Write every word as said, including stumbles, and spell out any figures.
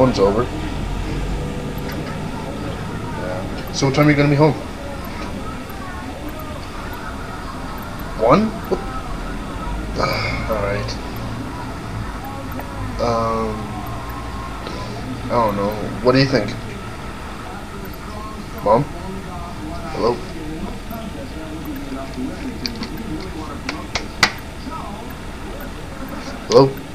one's over. Yeah. So what time are you gonna be home? One? Alright. Um, I don't know. What do you think? Mom? Hello? Hello?